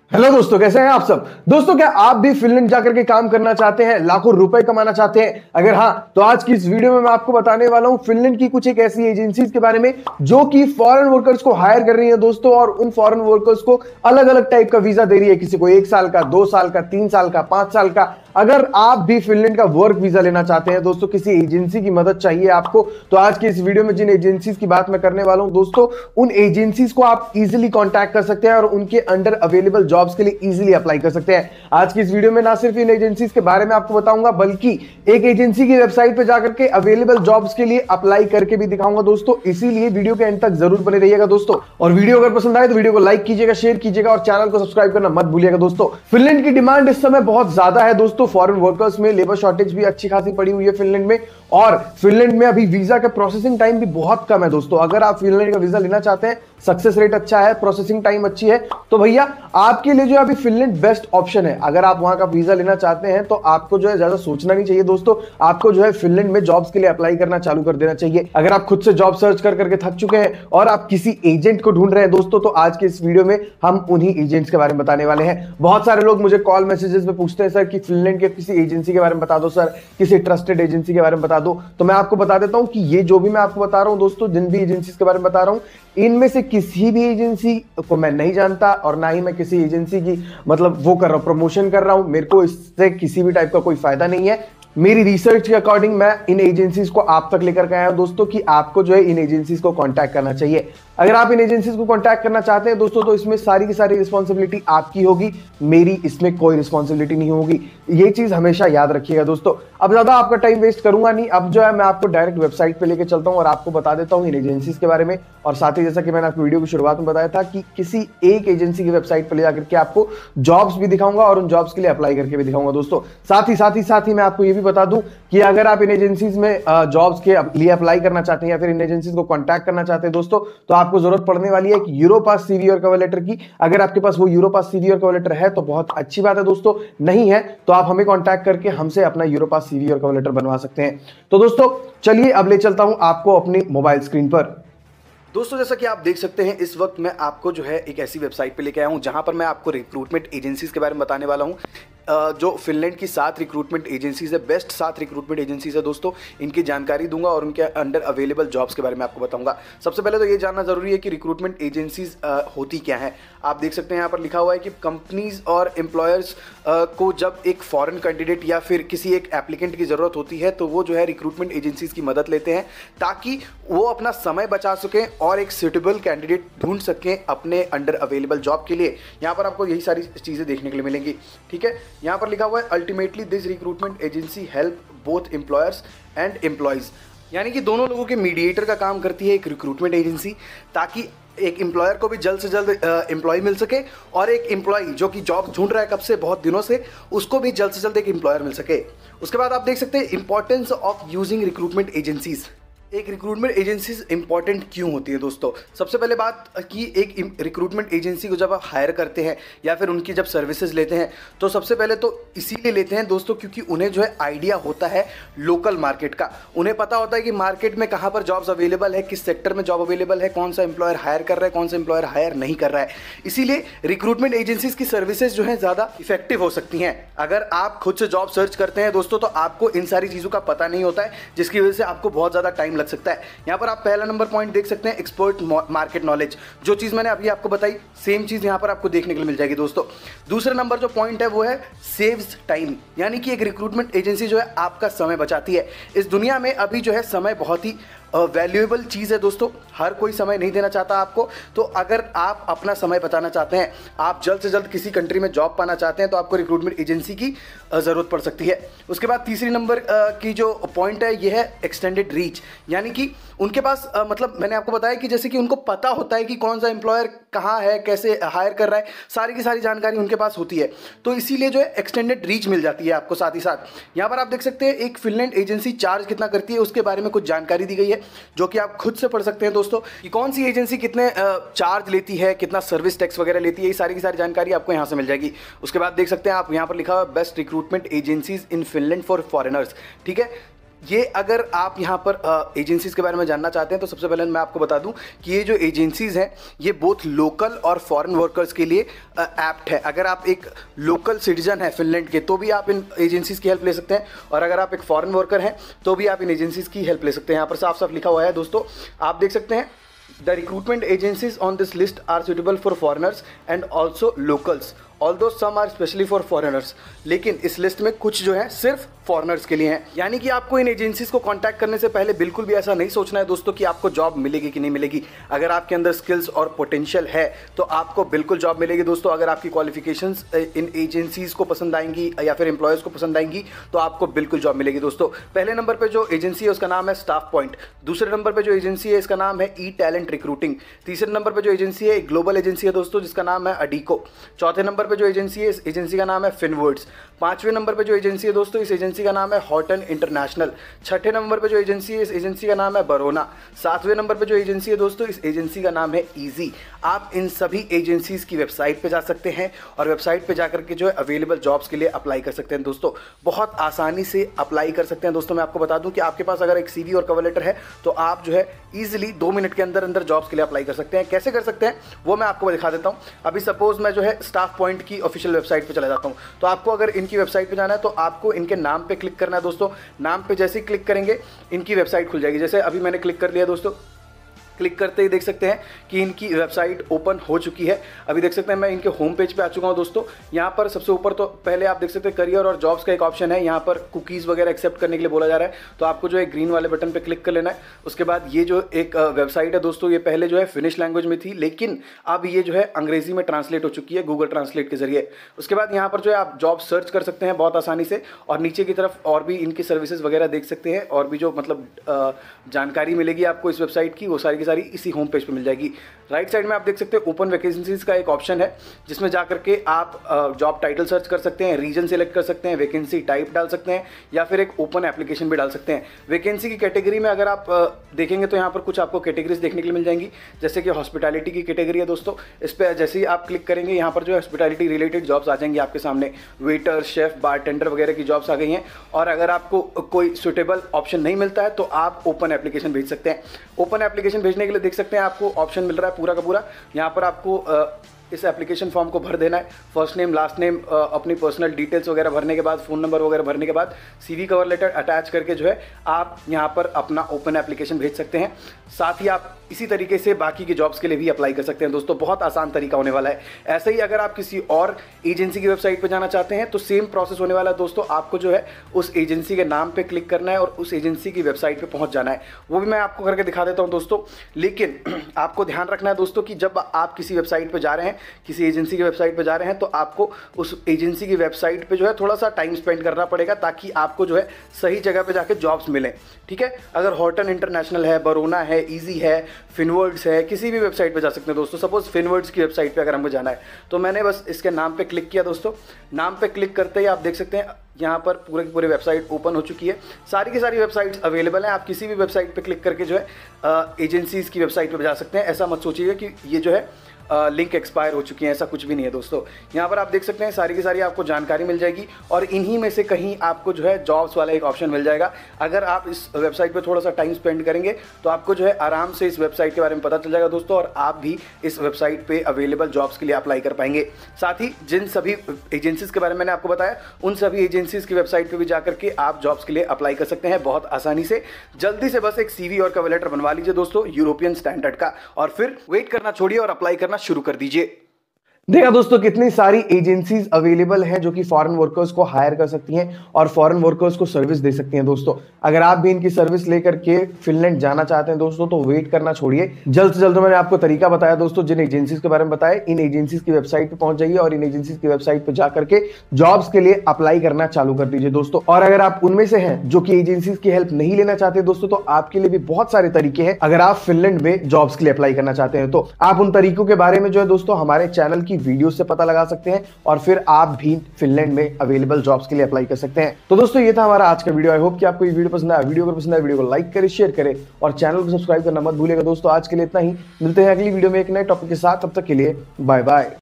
Hello दोस्तों, कैसे हैं आप सब। दोस्तों, क्या आप भी फिनलैंड जाकर के काम करना चाहते हैं, लाखों रुपए कमाना चाहते हैं? अगर हाँ, तो आज की इस वीडियो में मैं आपको बताने वाला हूं फिनलैंड की कुछ एक ऐसी एजेंसीज के बारे में जो कि फॉरेन वर्कर्स को हायर कर रही है दोस्तों, और उन फॉरेन वर्कर्स को अलग अलग टाइप का वीजा दे रही है। किसी को 1 साल का, 2 साल का, 3 साल का, 5 साल का। अगर आप भी फिनलैंड का वर्क वीजा लेना चाहते हैं दोस्तों, किसी एजेंसी की मदद चाहिए आपको, तो आज की इस वीडियो में जिन एजेंसीज की बात मैं करने वाला हूं दोस्तों, उन एजेंसीज को आप इजीली कांटेक्ट कर सकते हैं और उनके अंडर अवेलेबल जॉब्स के लिए इजीली अप्लाई कर सकते हैं। आज की इस वीडियो में ना सिर्फ इन एजेंसीज के बारे में आपको बताऊंगा, बल्कि एक एजेंसी की वेबसाइट पे जाकर के अवेलेबल जॉब्स के लिए अप्लाई करके भी दिखाऊंगा दोस्तों। इसीलिए वीडियो के एंड तक जरूर बने रहिएगा दोस्तों। और वीडियो अगर पसंद आए तो वीडियो को लाइक कीजिएगा, शेयर कीजिएगा और चैनल को सब्सक्राइब करना मत भूलिएगा दोस्तों। फिनलैंड की डिमांड इस समय बहुत ज्यादा है दोस्तों। फॉरेन वर्कर्स में लेबर शॉर्टेज भी अच्छी खासी पड़ी हुई है फिनलैंड में, और फिनलैंड में अभी वीजा का प्रोसेसिंग टाइम भी बहुत कम है दोस्तों। अगर आप फिनलैंड का वीजा लेना चाहते हैं, सक्सेस रेट अच्छा है, प्रोसेसिंग टाइम अच्छी है, तो भैया आपके लिए जो है अभी फिनलैंड बेस्ट ऑप्शन है। अगर आप वहां का वीजा लेना चाहते हैं तो आपको जो है ज्यादा सोचना नहीं चाहिए दोस्तों। आपको जो है फिनलैंड में जॉब्स के लिए अप्लाई करना चालू कर देना चाहिए। अगर आप खुद से जॉब सर्च कर करके थक चुके हैं और आप किसी एजेंट को ढूंढ रहे हैं दोस्तों, तो आज के इस वीडियो में हम उन्हीं एजेंट्स के बारे में बताने वाले हैं। बहुत सारे लोग मुझे कॉल मैसेजेस में पूछते हैं, सर कि फिनलैंड के किसी एजेंसी के बारे में बता दो, सर किसी ट्रस्टेड एजेंसी के बारे में बता दो। तो मैं आपको बता देता हूं कि ये जो भी मैं आपको बता रहा हूं दोस्तों, जिन भी एजेंसीज के बारे में बता रहा हूं, इनमें से किसी भी एजेंसी को मैं नहीं जानता, और ना ही मैं किसी एजेंसी की मतलब वो कर रहा हूं, प्रमोशन कर रहा हूं। मेरे को इससे किसी भी टाइप का कोई फायदा नहीं है। मेरी रिसर्च के अकॉर्डिंग मैं इन एजेंसीज को आप तक लेकर के आया हूं दोस्तों, कि आपको जो है इन एजेंसीज को कांटेक्ट करना चाहिए। अगर आप इन एजेंसीज को कांटेक्ट करना चाहते हैं दोस्तों, तो इसमें सारी की सारी रिस्पॉन्सिबिलिटी आपकी होगी, मेरी इसमें कोई रिस्पॉन्सिबिलिटी नहीं होगी। ये चीज हमेशा याद रखिएगा दोस्तों। अब ज्यादा आपका टाइम वेस्ट करूंगा नहीं, अब जो है मैं आपको डायरेक्ट वेबसाइट पे लेके चलता हूं और आपको बता देता हूं इन एजेंसीज के बारे में। और साथ ही जैसा कि मैंने आपको वीडियो की शुरुआत में बताया था कि किसी एक एजेंसी की वेबसाइट पर ले जाकर के आपको जॉब्स भी दिखाऊंगा और उन जॉब्स के लिए अप्लाई करके भी दिखाऊंगा दोस्तों। साथ ही मैं आपको ये भी बता दूं कि अगर आप इन एजेंसीज में जॉब्स के लिए अप्लाई करना चाहते हैं या फिर इन एजेंसीज को कांटेक्ट करना चाहते हैं दोस्तों, तो आपको जरूरत पड़ने वाली है कि यूरोपास सीवी और कवर लेटर की। अगर आपके पास वो यूरोपास सीवी और कवर लेटर है तो बहुत अच्छी बात है दोस्तों, नहीं है तो आप हमें कांटेक्ट करके हमसे अपना यूरोपास सीवी और कवर लेटर बनवा सकते हैं। तो दोस्तों चलिए अब ले चलता हूं आपको अपनी मोबाइल स्क्रीन पर। दोस्तों, जैसा कि आप देख सकते हैं, इस वक्त मैं आपको जो है एक ऐसी वेबसाइट पे लेके आया हूँ जहाँ पर मैं आपको रिक्रूटमेंट एजेंसीज के बारे में बताने वाला हूँ। जो फिनलैंड की 7 रिक्रूटमेंट एजेंसीज है, बेस्ट 7 रिक्रूटमेंट एजेंसीज है दोस्तों, इनकी जानकारी दूंगा और उनके अंडर अवेलेबल जॉब्स के बारे में आपको बताऊंगा। सबसे पहले तो ये जानना जरूरी है कि रिक्रूटमेंट एजेंसीज होती क्या है। आप देख सकते हैं यहाँ पर लिखा हुआ है कि कंपनीज और एम्प्लॉयर्स को जब एक फॉरेन कैंडिडेट या फिर किसी एक एप्लीकेंट की ज़रूरत होती है, तो वो जो है रिक्रूटमेंट एजेंसीज की मदद लेते हैं ताकि वो अपना समय बचा सकें और एक सूटेबल कैंडिडेट ढूंढ सकें अपने अंडर अवेलेबल जॉब के लिए। यहाँ पर आपको यही सारी चीज़ें देखने के लिए मिलेंगी, ठीक है। यहाँ पर लिखा हुआ है ultimately this recruitment agency help both employers and employees, यानी कि दोनों लोगों के मीडिएटर का काम करती है एक रिक्रूटमेंट एजेंसी, ताकि एक एम्प्लॉयर को भी जल्द से जल्द एम्प्लॉय मिल सके और एक एम्प्लॉय जो कि जॉब ढूंढ रहा है कब से, बहुत दिनों से, उसको भी जल्द से जल्द एक एम्प्लॉयर मिल सके। उसके बाद आप देख सकते हैं importance of using recruitment agencies. एक रिक्रूटमेंट एजेंसीज इंपॉर्टेंट क्यों होती है दोस्तों। सबसे पहले बात कि एक रिक्रूटमेंट एजेंसी को जब आप हायर करते हैं या फिर उनकी जब सर्विसेज लेते हैं, तो सबसे पहले तो इसीलिए लेते हैं दोस्तों क्योंकि उन्हें जो है आइडिया होता है लोकल मार्केट का। उन्हें पता होता है कि मार्केट में कहाँ पर जॉब्स अवेलेबल है, किस सेक्टर में जॉब अवेलेबल है, कौन सा एम्प्लॉयर हायर कर रहा है, कौन सा एम्प्लॉयर हायर नहीं कर रहा है। इसीलिए रिक्रूटमेंट एजेंसीज की सर्विसेज जो है ज़्यादा इफेक्टिव हो सकती हैं। अगर आप खुद से जॉब सर्च करते हैं दोस्तों, तो आपको इन सारी चीज़ों का पता नहीं होता है, जिसकी वजह से आपको बहुत ज़्यादा टाइम लग सकता है। यहां पर आप पहला नंबर पॉइंट देख सकते हैं, एक्सपर्ट मार्केट नॉलेज। जो चीज मैंने अभी आपको बताई, सेम चीज यहां पर आपको देखने के लिए मिल जाएगी दोस्तों। दूसरा नंबर जो पॉइंट है वो है सेव्स टाइम, यानी कि एक रिक्रूटमेंट एजेंसी जो है आपका समय बचाती है। इस दुनिया में अभी जो है समय बहुत ही वैल्यूएबल चीज़ है दोस्तों, हर कोई समय नहीं देना चाहता आपको। तो अगर आप अपना समय बचाना चाहते हैं, आप जल्द से जल्द किसी कंट्री में जॉब पाना चाहते हैं, तो आपको रिक्रूटमेंट एजेंसी की ज़रूरत पड़ सकती है। उसके बाद तीसरी नंबर की जो पॉइंट है ये है एक्सटेंडेड रीच, यानी कि उनके पास मतलब मैंने आपको बताया कि जैसे कि उनको पता होता है कि कौन सा एम्प्लॉयर कहाँ है, कैसे हायर कर रहा है, सारी की सारी जानकारी उनके पास होती है। तो इसीलिए जो है एक्सटेंडेड रीच मिल जाती है आपको। साथ ही साथ यहाँ पर आप देख सकते हैं एक फिनलैंड एजेंसी चार्ज कितना करती है, उसके बारे में कुछ जानकारी दी गई है, जो कि आप खुद से पढ़ सकते हैं दोस्तों, कि कौन सी एजेंसी कितने चार्ज लेती है, कितना सर्विस टैक्स वगैरह लेती है। ये सारी की सारी जानकारी आपको यहाँ से मिल जाएगी। उसके बाद देख सकते हैं आप यहाँ पर लिखा हुआ best recruitment agencies in Finland for foreigners, ठीक है। ये अगर आप यहाँ पर एजेंसीज़ के बारे में जानना चाहते हैं तो सबसे पहले मैं आपको बता दूं कि ये जो एजेंसीज़ हैं ये बोथ लोकल और फॉरेन वर्कर्स के लिए एप्ट है। अगर आप एक लोकल सिटीजन है फिनलैंड के तो भी आप इन एजेंसीज़ की हेल्प ले सकते हैं, और अगर आप एक फॉरेन वर्कर हैं तो भी आप इन एजेंसीज़ की हेल्प ले सकते हैं। यहाँ पर साफ साफ लिखा हुआ है दोस्तों, आप देख सकते हैं, the recruitment agencies on this list are suitable for foreigners and also locals, although some are specially for foreigners. लेकिन इस लिस्ट में कुछ जो है सिर्फ फॉरेनर्स के लिए हैं। यानी कि आपको इन एजेंसीज को कांटेक्ट करने से पहले बिल्कुल भी ऐसा नहीं सोचना है दोस्तों कि आपको जॉब मिलेगी कि नहीं मिलेगी। अगर आपके अंदर स्किल्स और पोटेंशियल है तो आपको बिल्कुल जॉब मिलेगी दोस्तों। अगर आपकी क्वालिफिकेशंस इन एजेंसीज को पसंद आएंगी या फिर एम्प्लॉयज़ को पसंद आएंगी तो आपको बिल्कुल जॉब मिलेगी दोस्तों। पहले नंबर पर जो एजेंसी है उसका नाम है स्टाफ पॉइंट। दूसरे नंबर पर जो एजेंसी है इसका नाम है ई टैलेंट रिक्रूटिंग। तीसरे नंबर पर जो एजेंसी है एक ग्लोबल एजेंसी है दोस्तों जिसका नाम है अडीको। चौथे नंबर पर जो एजेंसी है एजेंसी का नाम है फिनवर्ड्स। पांचवें नंबर पे जो एजेंसी है दोस्तों इस एजेंसी का नाम है हॉटन इंटरनेशनल। छठे नंबर पे जो एजेंसी है इस एजेंसी का नाम है बरोना। सातवें नंबर पे जो एजेंसी है दोस्तों इस एजेंसी का नाम है इजी। आप इन सभी एजेंसीज की वेबसाइट पे जा सकते हैं और वेबसाइट पे जाकर के जो है अवेलेबल जॉब्स के लिए अप्लाई कर सकते हैं दोस्तों। बहुत आसानी से अप्लाई कर सकते हैं दोस्तों। मैं आपको बता दूं कि आपके पास अगर एक सीवी और कवर लेटर है तो आप जो है ईजिली 2 मिनट के अंदर अंदर जॉब्स के लिए अप्लाई कर सकते हैं। कैसे कर सकते हैं वो मैं आपको दिखा देता हूं। अभी सपोज मैं जो है स्टाफ पॉइंट की ऑफिशियल वेबसाइट पे चला जाता हूं, तो आपको अगर इनकी वेबसाइट पे जाना है तो आपको इनके नाम पे क्लिक करना है दोस्तों। नाम पे जैसे ही क्लिक करेंगे इनकी वेबसाइट खुल जाएगी। जैसे अभी मैंने क्लिक कर लिया दोस्तों, क्लिक करते ही देख सकते हैं कि इनकी वेबसाइट ओपन हो चुकी है। अभी देख सकते हैं मैं इनके होम पेज पे आ चुका हूं दोस्तों। यहाँ पर सबसे ऊपर तो पहले आप देख सकते हैं करियर और जॉब्स का एक ऑप्शन है। यहाँ पर कुकीज़ वगैरह एक्सेप्ट करने के लिए बोला जा रहा है, तो आपको जो है ग्रीन वाले बटन पे क्लिक कर लेना है। उसके बाद ये जो एक वेबसाइट है दोस्तों, ये पहले जो है फिनिश लैंग्वेज में थी लेकिन अब ये जो है अंग्रेजी में ट्रांसलेट हो चुकी है गूगल ट्रांसलेट के जरिए। उसके बाद यहाँ पर जो है आप जॉब सर्च कर सकते हैं बहुत आसानी से, और नीचे की तरफ और भी इनकी सर्विसेज वगैरह देख सकते हैं, और भी जो मतलब जानकारी मिलेगी आपको इस वेबसाइट की वो सारी की सारी इसी होम पेज मिल जाएगी। राइट साइड में आप देख सकते हैं ओपन वैकेंसीज का एक ऑप्शन है जिसमें जाकर के आप जॉब टाइटल सर्च कर सकते हैं, रीजन सेलेक्ट कर सकते हैं, वैकेंसी टाइप डाल सकते हैं या फिर एक ओपन एप्लीकेशन भी डाल सकते हैं। वैकेंसी की कैटेगरी में अगर आप देखेंगे तो यहाँ पर कुछ आपको कैटेगरीज देखने के लिए मिल जाएंगी, जैसे कि हॉस्पिटैलिटी की कैटेगरी है दोस्तों। इस पर जैसे ही आप क्लिक करेंगे यहाँ पर जो है हॉस्पिटैलिटी रिलेटेड जॉब्स आ जाएंगी आपके सामने। वेटर, शेफ, बारटेंडर वगैरह की जॉब्स आ गई हैं। और अगर आपको कोई सुटेबल ऑप्शन नहीं मिलता है तो आप ओपन एप्लीकेशन भेज सकते हैं। ओपन एप्लीकेशन भेजने के लिए देख सकते हैं आपको ऑप्शन मिल रहा है पूरा का पूरा। यहाँ पर आपको इस एप्लीकेशन फॉर्म को भर देना है। फर्स्ट नेम, लास्ट नेम, अपनी पर्सनल डिटेल्स वगैरह भरने के बाद, फ़ोन नंबर वगैरह भरने के बाद सीवी कवर लेटर अटैच करके जो है आप यहाँ पर अपना ओपन एप्लीकेशन भेज सकते हैं। साथ ही आप इसी तरीके से बाकी के जॉब्स के लिए भी अप्लाई कर सकते हैं दोस्तों। बहुत आसान तरीका होने वाला है। ऐसे ही अगर आप किसी और एजेंसी की वेबसाइट पर जाना चाहते हैं तो सेम प्रोसेस होने वाला है दोस्तों। आपको जो है उस एजेंसी के नाम पर क्लिक करना है और उस एजेंसी की वेबसाइट पर पहुँच जाना है। वो भी मैं आपको करके दिखा देता हूँ दोस्तों। लेकिन आपको ध्यान रखना है दोस्तों कि जब आप किसी वेबसाइट पर जा रहे हैं, किसी एजेंसी की वेबसाइट पे जा रहे हैं, तो आपको उस एजेंसी की वेबसाइट पे जो है थोड़ा सा टाइम स्पेंड करना पड़ेगा ताकि आपको जो है सही जगह पे जाके जॉब्स मिलें। ठीक है, अगर हॉटन इंटरनेशनल है, बरोना है, इजी है, फिनवर्ड्स है, किसी भी वेबसाइट पे जा सकते हैं दोस्तों। सपोज फिनवर्ड्स की वेबसाइट पे अगर हमको जाना है तो मैंने बस इसके नाम पे क्लिक किया दोस्तों। नाम पे क्लिक करते ही आप देख सकते हैं यहाँ पर पूरे की पूरी वेबसाइट ओपन हो चुकी है। सारी की सारी वेबसाइट्स अवेलेबल हैं। आप किसी भी वेबसाइट पे क्लिक करके जो है एजेंसीज की वेबसाइट पे जा सकते हैं। ऐसा मत सोचिएगा कि ये जो है लिंक एक्सपायर हो चुकी है, ऐसा कुछ भी नहीं है दोस्तों। यहाँ पर आप देख सकते हैं सारी की सारी आपको जानकारी मिल जाएगी और इन्हीं में से कहीं आपको जो है जॉब्स वाला एक ऑप्शन मिल जाएगा। अगर आप इस वेबसाइट पे थोड़ा सा टाइम स्पेंड करेंगे तो आपको जो है आराम से इस वेबसाइट के बारे में पता चल जाएगा दोस्तों, और आप भी इस वेबसाइट पे अवेलेबल जॉब्स के लिए अप्लाई कर पाएंगे। साथ ही जिन सभी एजेंसीज के बारे में मैंने आपको बताया उन सभी एजेंसीज की वेबसाइट पर भी जाकर के आप जॉब्स के लिए अप्लाई कर सकते हैं बहुत आसानी से। जल्दी से बस एक CV और कवर लेटर बनवा लीजिए दोस्तों यूरोपियन स्टैंडर्ड का, और फिर वेट करना छोड़िए और अप्लाई करना शुरू कर दीजिए। देखा दोस्तों कितनी सारी एजेंसीज अवेलेबल हैं जो कि फॉरेन वर्कर्स को हायर कर सकती हैं और फॉरेन वर्कर्स को सर्विस दे सकती हैं दोस्तों। अगर आप भी इनकी सर्विस लेकर के फिनलैंड जाना चाहते हैं दोस्तों तो वेट करना छोड़िए। जल्द से जल्द मैंने आपको तरीका बताया दोस्तों, जिन एजेंसीज के बारे में बताया, इन एजेंसीज की वेबसाइट पे पहुंच जाइए और इन एजेंसीज की वेबसाइट पे जाकर के जॉब्स के लिए अप्लाई करना चालू कर दीजिए दोस्तों। और अगर आप उनमें से हैं जो कि एजेंसीज की हेल्प नहीं लेना चाहते दोस्तों तो आपके लिए भी बहुत सारे तरीके हैं। अगर आप फिनलैंड में जॉब्स के लिए अप्लाई करना चाहते हैं तो आप उन तरीकों के बारे में जो है दोस्तों हमारे चैनल की वीडियो से पता लगा सकते हैं और फिर आप भी फिनलैंड में अवेलेबल जॉब्स के लिए अप्लाई कर सकते हैं। तो दोस्तों ये था हमारा आज का वीडियो। आई होप कि आपको ये वीडियो पसंद आया। वीडियो को पसंद आया वीडियो को लाइक करें, शेयर करें और चैनल को सब्सक्राइब करना मत भूलिएगा दोस्तों। आज के लिए इतना ही, मिलते हैं अगली वीडियो में एक नए टॉपिक के साथ। तब तक के लिए बाय बाय।